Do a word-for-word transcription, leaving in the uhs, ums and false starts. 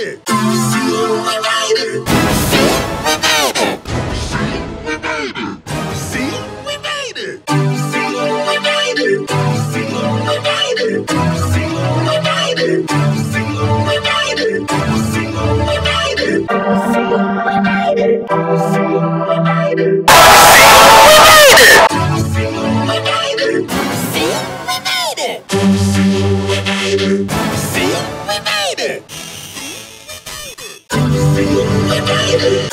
it! See, we made it! See, we made it! See, we made it! See, we made it! See, we made it! See, we made it! See, we made it! See, we made it! See, we made it! See, we made it! See, we made it! See, we made it! See, we made it! See, we made it!